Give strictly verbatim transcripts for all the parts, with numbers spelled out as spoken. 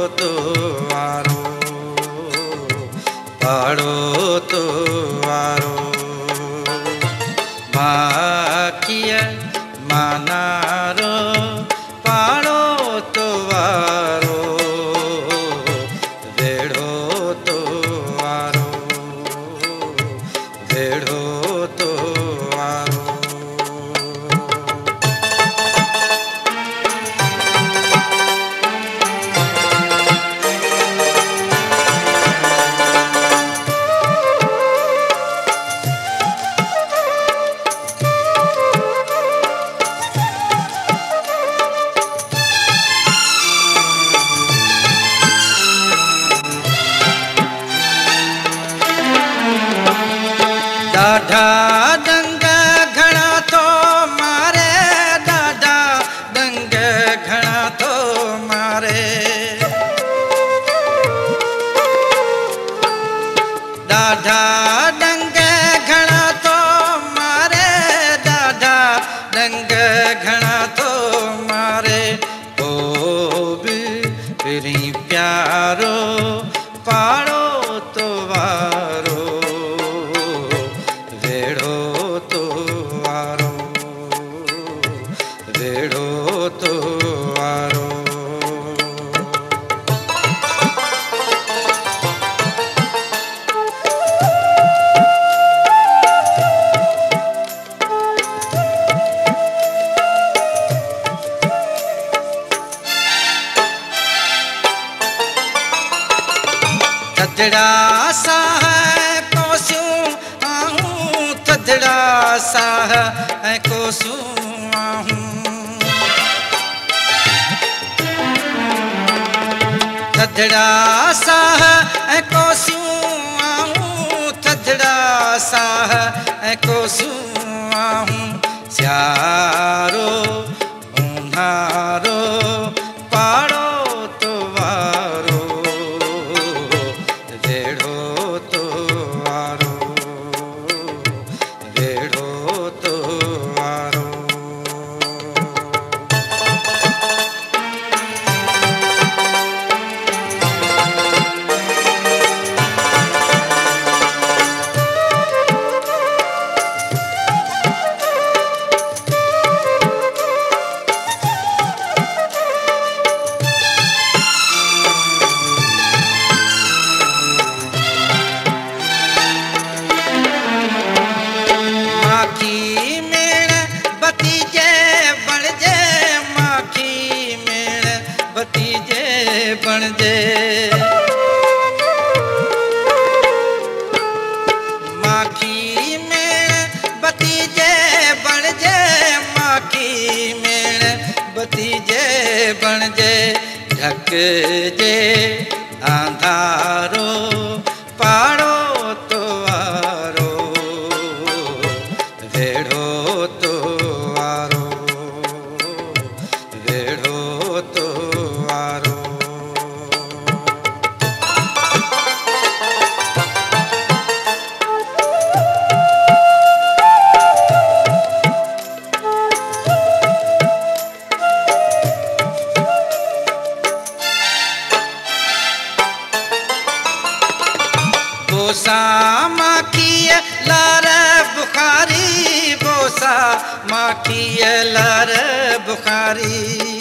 तो आरो पाड़ो तो आरो माकिया मानारो पाड़ो तो आरो वेड़ो तो आरो वेड़ो तो आरो दादा डंग घणा तो मारे दादा डंग घणा तो मारे दादा डंग घणा तो मारे दादा डंग घणा तो मारे ओ भी फिरी प्यारो पाड़ो तो वारो वेड़ो तो आरो वेड़ो तो आरो थदड़ा सा है कोस्यूं आहूं थदड़ा सा है कोस्यूं आहूं थदड़ा सा है कोस्यूं आहूं थदड़ा सा है कोस्यूं आहूं स्यारो ऊन्हारो पाड़ो तो वारो वेड़ो तो आरो वेड़ो तो आरो माखी मेण बतीजे बणजे माखी मेण बतीजे बणजे माखी मेण बतीजे बणजे माखी मेण बतीजे बणजे ढक जे आंधारो पाड़ो तो आरो वेड़ो तो आरो वेड़ो तो आरो बोसा माखी लार बुखारी बोसा माखी लार बुखारी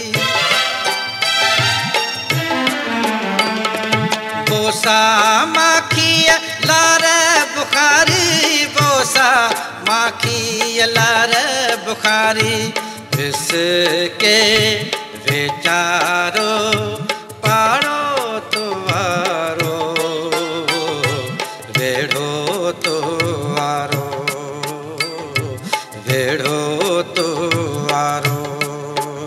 बोसा माखी लार बुखारी बोसा माखी लार बुखारी इसके विचारो पाड़ो तो आरो वेड़ो तो आरो वेड़ो तो आरो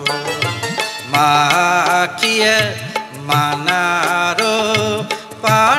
माखिय मानारो पा